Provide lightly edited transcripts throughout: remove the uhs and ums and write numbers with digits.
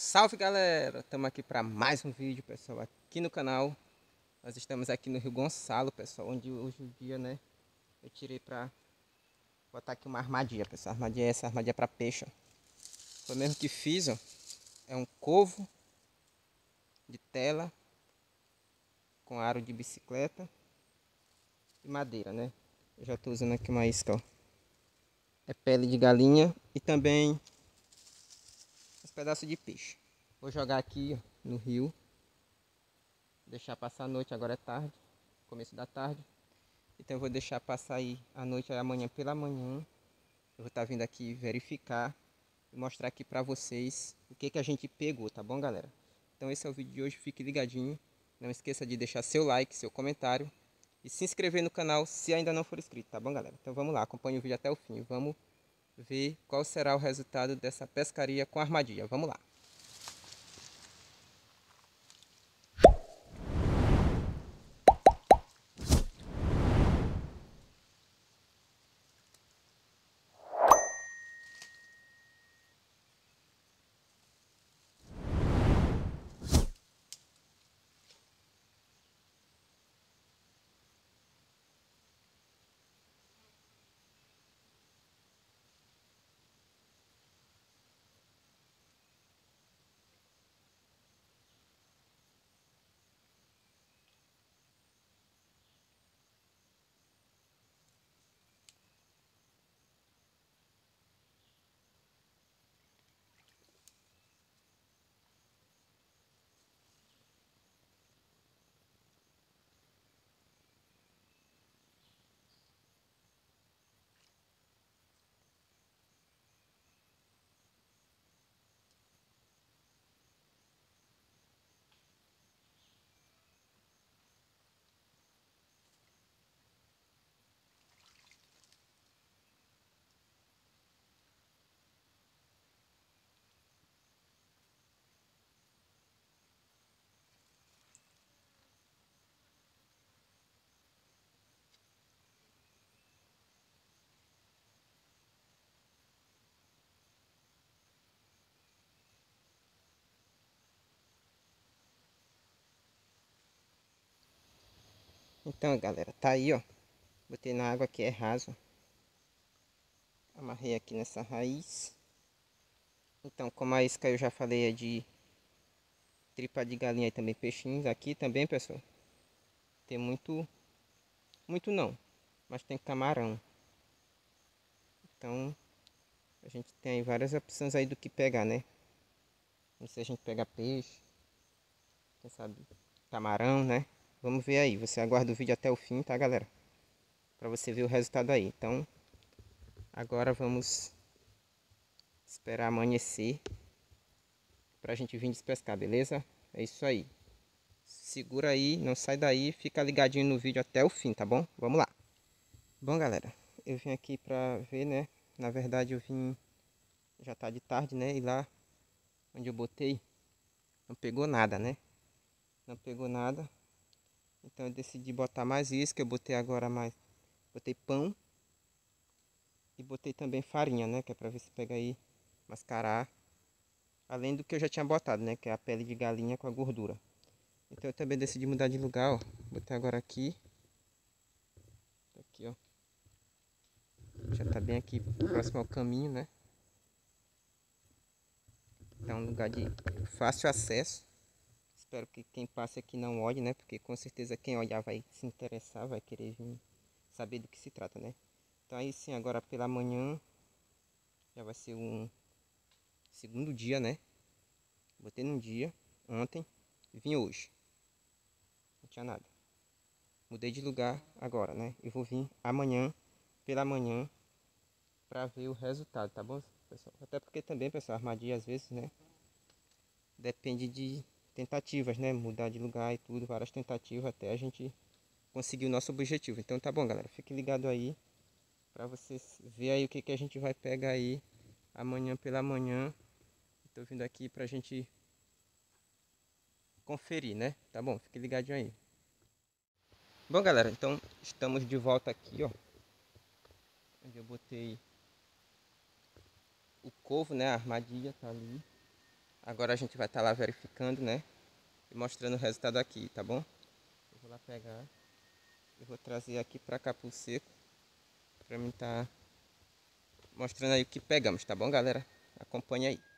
Salve galera, estamos aqui para mais um vídeo, pessoal, aqui no canal. Nós estamos aqui no Rio Gonçalo, pessoal, onde hoje em dia, né, eu tirei para botar aqui uma armadilha, pessoal. Essa armadilha para peixe, ó. Foi mesmo que fiz, ó. É um covo de tela com aro de bicicleta e madeira, né. Eu já estou usando aqui uma isca, ó. É pele de galinha e também uns pedaços de peixe. Vou jogar aqui, ó, no rio. Deixar passar a noite, agora é tarde, começo da tarde. Então eu vou deixar passar aí a noite, aí amanhã pela manhã. Eu vou estar vindo aqui verificar e mostrar aqui pra vocês o que a gente pegou, tá bom, galera? Então esse é o vídeo de hoje, fique ligadinho. Não esqueça de deixar seu like, seu comentário e se inscrever no canal se ainda não for inscrito, tá bom, galera? Então vamos lá, acompanhe o vídeo até o fim. Vamos ver qual será o resultado dessa pescaria com armadilha. Vamos lá. Então, galera, tá aí, ó. Botei na água que é raso. Amarrei aqui nessa raiz. Então, como a isca eu já falei é de tripa de galinha e também peixinhos aqui também, pessoal. Tem muito não, mas tem camarão. Então, a gente tem aí várias opções aí do que pegar, né? Não sei se a gente pega peixe, quem sabe camarão, né? Vamos ver aí, você aguarda o vídeo até o fim, tá, galera? Pra você ver o resultado aí. Então, agora vamos esperar amanhecer pra gente vir despescar, beleza? É isso aí. Segura aí, não sai daí, fica ligadinho no vídeo até o fim, tá bom? Vamos lá. Bom, galera, eu vim aqui pra ver, né? Na verdade eu vim, já tá de tarde, né? E lá onde eu botei, não pegou nada, né? Não pegou nada. Então eu decidi botar mais isca, eu botei agora mais, botei pão. E botei também farinha, né? Que é pra ver se pega aí mascarar. Além do que eu já tinha botado, né? Que é a pele de galinha com a gordura. Então eu também decidi mudar de lugar, ó. Botei agora aqui. Aqui, ó. Já tá bem aqui próximo ao caminho, né? É um lugar de fácil acesso. Espero que quem passe aqui não olhe, né? Porque com certeza quem olhar vai se interessar, vai querer vir saber do que se trata, né? Então aí sim, agora pela manhã já vai ser um segundo dia, né? Botei num dia, ontem, e vim hoje. Não tinha nada. Mudei de lugar agora, né? E vou vir amanhã, pela manhã, pra ver o resultado, tá bom, pessoal? Até porque também, pessoal, armadilha às vezes, né? Depende de tentativas, né? Mudar de lugar e tudo, várias tentativas até a gente conseguir o nosso objetivo. Então tá bom, galera. Fique ligado aí pra vocês ver aí o que a gente vai pegar aí amanhã pela manhã. Tô vindo aqui pra gente conferir, né? Tá bom? Fique ligadinho aí. Bom, galera, então estamos de volta aqui, ó. Onde eu botei o covo, né? A armadilha tá ali. Agora a gente vai estar lá verificando, né? E mostrando o resultado aqui, tá bom? Eu vou lá pegar. Eu vou trazer aqui pra cá pro seco. Pra mim tá mostrando aí o que pegamos, tá bom, galera? Acompanha aí.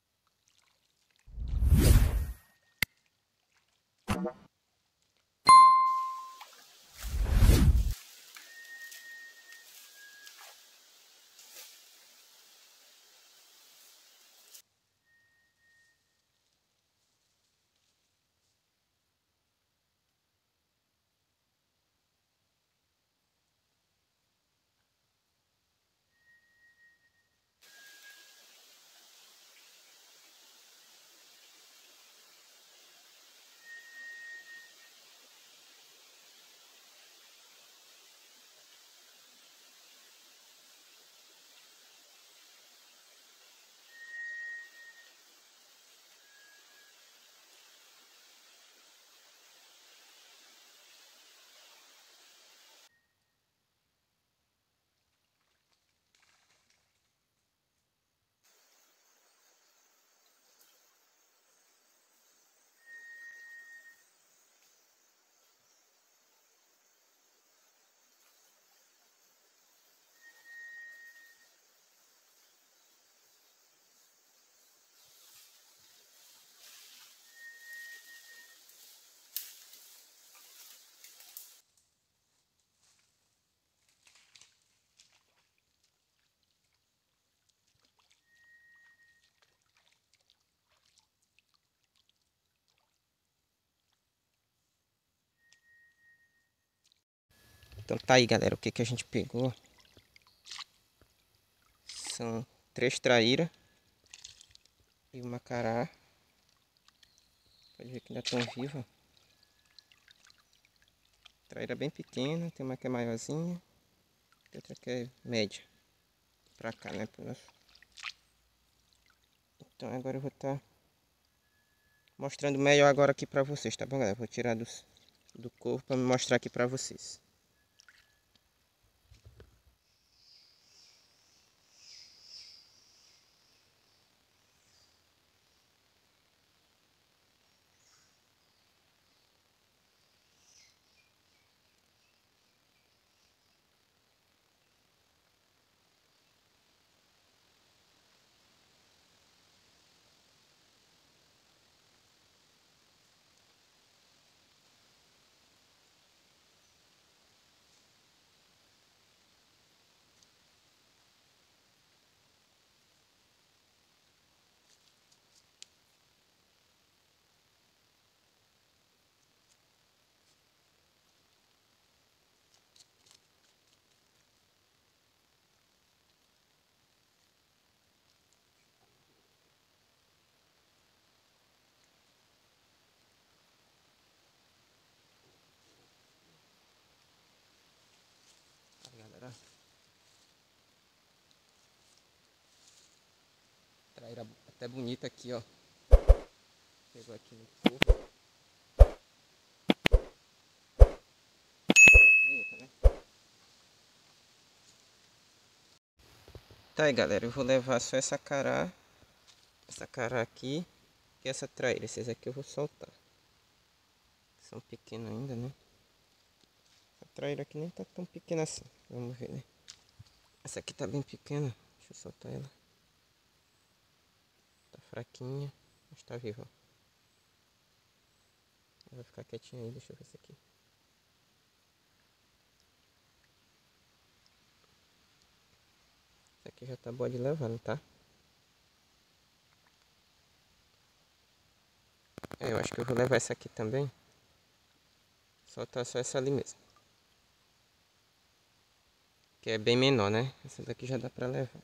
Então tá aí, galera, o que que a gente pegou. São 3 traíras e uma cará. Pode ver que ainda estão vivas. Traíra bem pequena, tem uma que é maiorzinha e outra que é média. Pra cá, né? Então agora eu vou estar mostrando melhor agora aqui pra vocês, tá bom, galera? Vou tirar do corpo pra me mostrar aqui pra vocês. Aí, galera. Traíra até bonita aqui, ó. Pegou aqui no corpo. Bonita, né? Tá aí, galera. Eu vou levar só essa cará. Essa cará aqui. E essa traíra. Esses aqui eu vou soltar. São pequenos ainda, né? A traíra aqui nem tá tão pequena assim. Vamos ver, né? Essa aqui tá bem pequena. Deixa eu soltar ela. Tá fraquinha. Mas tá viva, ó. Ela vai ficar quietinha aí. Deixa eu ver essa aqui. Essa aqui já tá boa de levar, não tá? É, eu acho que eu vou levar essa aqui também. Soltar só essa ali mesmo. Que é bem menor, né? Essa daqui já dá pra levar.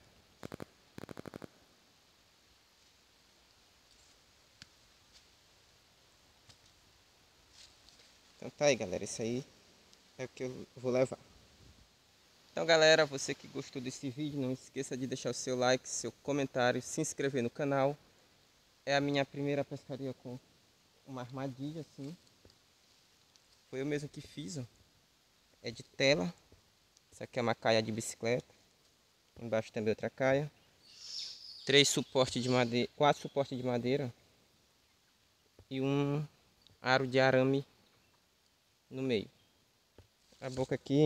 Então tá aí, galera. Isso aí é o que eu vou levar. Então, galera, você que gostou desse vídeo, não esqueça de deixar o seu like, seu comentário, se inscrever no canal. É a minha primeira pescaria com uma armadilha, assim. Foi eu mesmo que fiz, ó. É de tela. Essa aqui é uma caia de bicicleta. Embaixo também outra caia. 3 suportes de madeira, 4 suportes de madeira e um aro de arame no meio. A boca aqui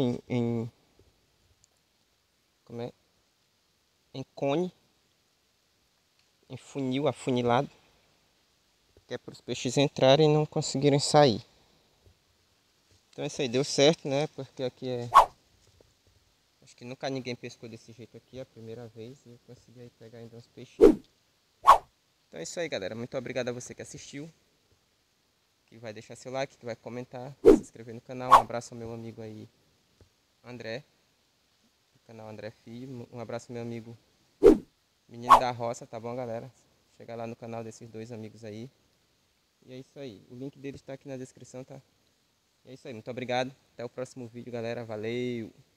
como é? Em cone, em funil, afunilado, que é para os peixes entrarem e não conseguirem sair. Então isso aí deu certo, né? Porque aqui acho que nunca ninguém pescou desse jeito aqui, é a primeira vez, e eu consegui aí pegar ainda uns peixinhos. Então é isso aí, galera. Muito obrigado a você que assistiu, que vai deixar seu like, que vai comentar, vai se inscrever no canal. Um abraço ao meu amigo aí, André, do canal André Filho. Um abraço ao meu amigo Menino da Roça, tá bom, galera? Chega lá no canal desses dois amigos aí. E é isso aí. O link deles está aqui na descrição, tá? E é isso aí. Muito obrigado. Até o próximo vídeo, galera. Valeu!